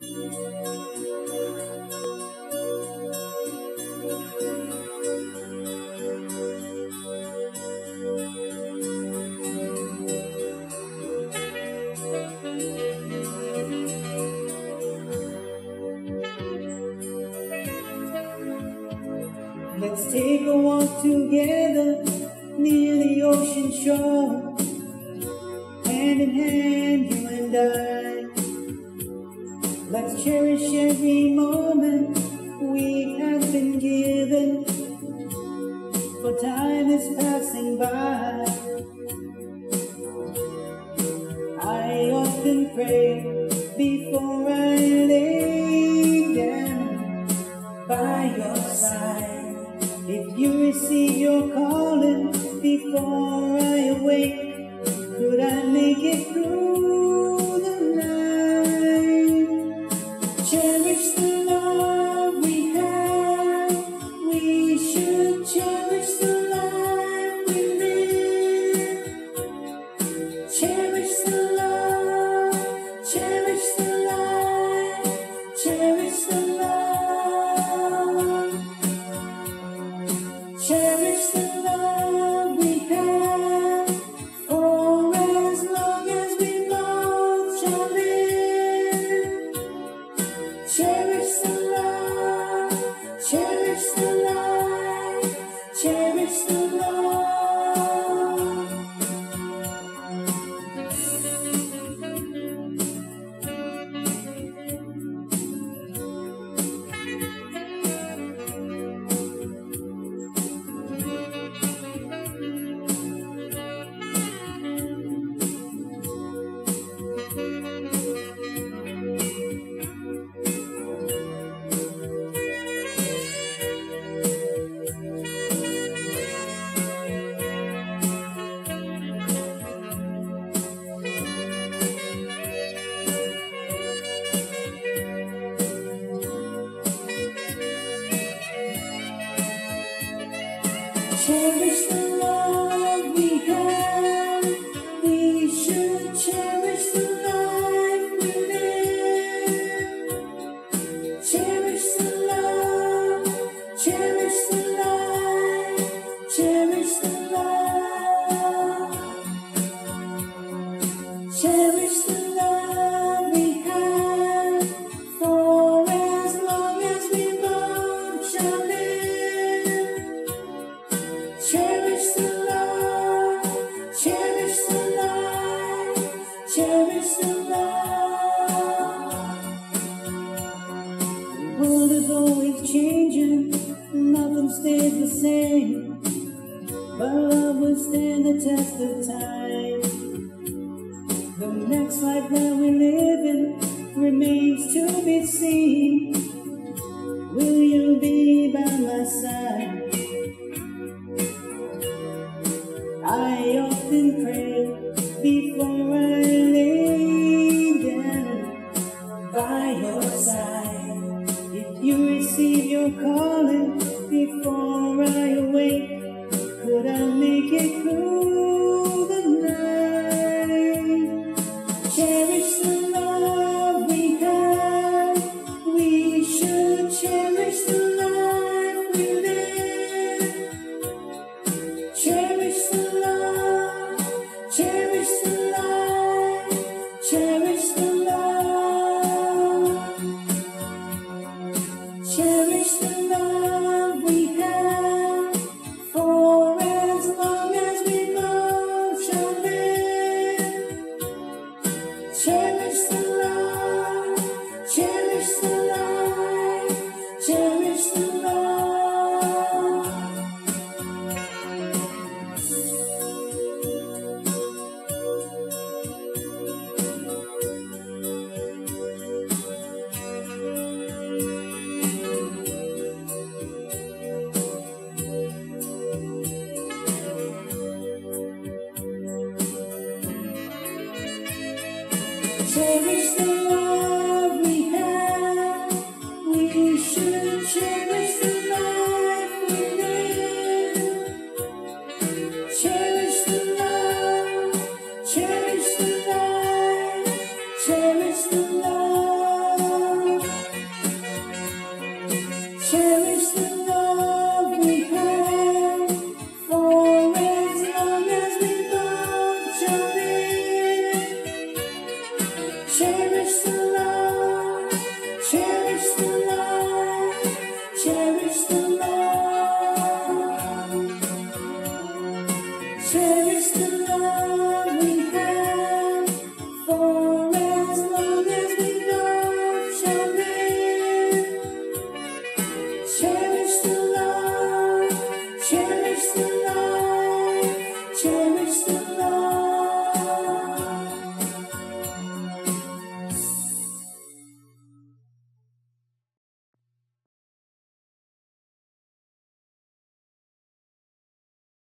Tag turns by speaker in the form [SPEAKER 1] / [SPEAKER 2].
[SPEAKER 1] Let's take a walk together near the ocean shore, hand in hand, you and I. Let's cherish every moment we have been given, for time is passing by. I often pray before I lay down by your side. If you receive your calling before I awake, could I make it through the night? Cherish the love we have. We should cherish the life we live. Cherish the love, cherish the life, cherish the love. Cherish the love we have, for as long as we both shall live. Cherish the love, cherish the life, cherish the love. Cherish the love we have. We should cherish the life we live. Cherish the love, cherish the life, cherish the love. Cherish the love we have, for as long as we both shall live. Cherish the love, cherish the life, cherish the love. The world is always changing, nothing stays the same, but love will stand the test of time. The next life that we live in remains to be seen. Will you be by my side? I often pray before I lay down by your side. If you receive your calling before I awake, could I make it through the night? Cherish the love we have. We should cherish the life we live. Cherish the love, cherish the life, cherish the love. Cherish the love we have, for as long as we both shall live. Cherish the love, cherish the life, cherish the love. Cherish the love we have. We should cherish the life we live. Cherish the love, cherish the life, cherish the love. shall live. Cherish the love, cherish the love, cherish the love. Cherish the love we have, for as long as we love shall live. Cherish the love, cherish the love, cherish the